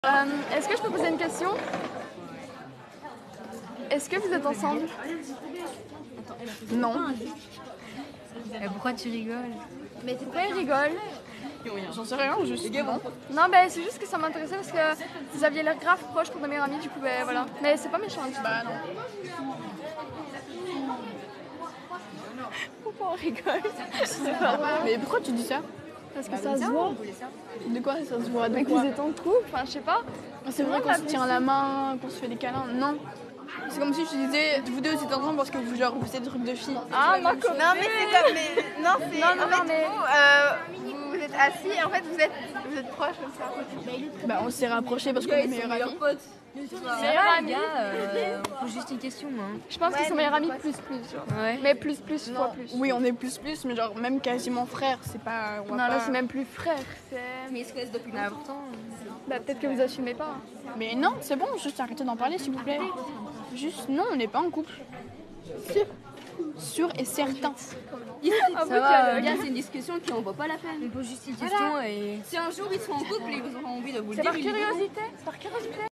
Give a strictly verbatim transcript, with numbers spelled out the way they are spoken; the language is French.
Euh, Est-ce que je peux poser une question? Est-ce que vous êtes ensemble? Non. Et pourquoi tu rigoles? Mais pourquoi il rigole? J'en sais rien, juste. Non, non ben c'est juste que ça m'intéressait parce que vous aviez l'air grave proche pour de meilleurs amis, du coup ben voilà. Mais c'est pas méchant. Bah non. Pourquoi on rigole? Mais pourquoi tu dis ça? Parce que ça se voit. De quoi ça se voit? De Mais que quoi? vous êtes en couple, enfin je sais pas. C'est vrai qu'on se tient la main, qu'on se fait des câlins. Non. C'est comme si je te disais, vous deux vous êtes ensemble parce que vous, genre, vous faites des trucs de filles. Ah ma copine. Non mais c'est comme mais non c'est Non, non, en non, fait mais- vous, euh, vous vous êtes assis et en fait vous êtes vous êtes proches comme ça. Bah on s'est rapprochés parce qu'on est meilleurs amis. Meilleurs Les amis. gars, euh, on pose juste une question. Hein. Je pense Ouais, qu'ils sont mais meilleurs amis ouais. plus plus. Genre. Ouais. Mais plus plus fois Non. plus. Oui, on est plus plus, mais genre même quasiment frères, c'est pas. On Non va là pas... c'est même plus frère. C'est. Mais ils se connaissent depuis Ah, pourtant, Bah peut-être que vous assumez pas. Mais non, c'est bon, juste arrêtez d'en parler s'il vous plaît. Juste non, on n'est pas en couple. Sûr. Sûr et certain. Ah, ça va. Regarde, c'est une discussion qui en vaut pas la peine. on pose juste une question et... Si un jour ils sont en couple et ils auront envie de vous le C'est dire, par ils le diront. curiosité. C'est par curiosité.